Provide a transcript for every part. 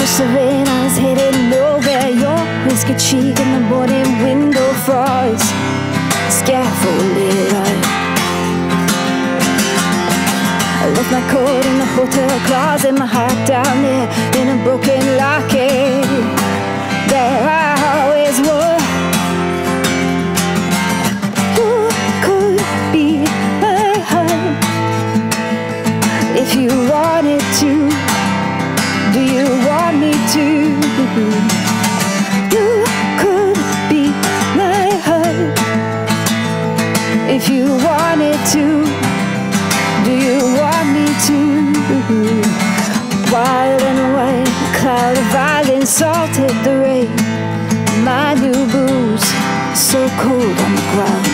Just the rain, I was headed nowhere. Your whiskey cheek in the morning window frost, scaffolded light. I left my coat in the hotel closet, my heart down there in a broken locket. There I always was. You could be my heart if you wanted to. Do you want me to? You could be my heart if you wanted to. Do you want me to? Wild and white, a cloud of violence salted the rain. My new boots so cold on the ground.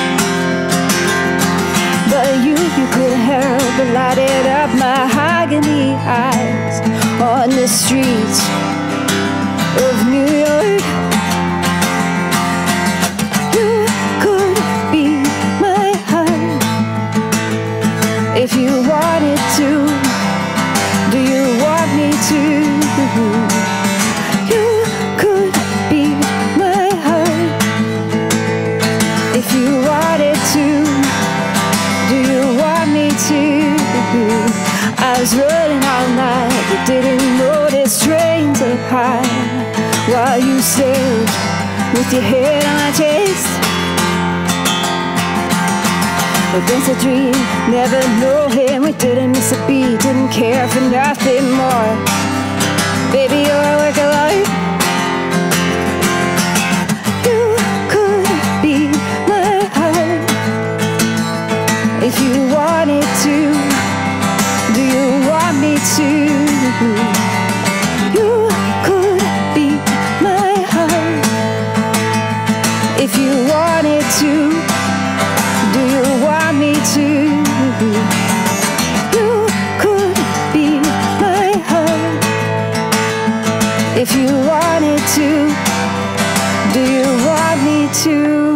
But you couldn't help but light it up my mahogany eyes on the streets of New York. You could be my heart if you wanted to. Do you want me to? You could be my heart if you wanted to. Do you want me to? I was running all night, you didn't notice trains up high while you stayed with your head on my chest. But that's a dream, never know him. We didn't miss a beat, didn't care for nothing more. Baby, you're a work of art. You could be my heart if you wanted to. Do you want me to? You could be my heart if you wanted to. Do you want me to? You could be my heart if you wanted to. Do you want me to?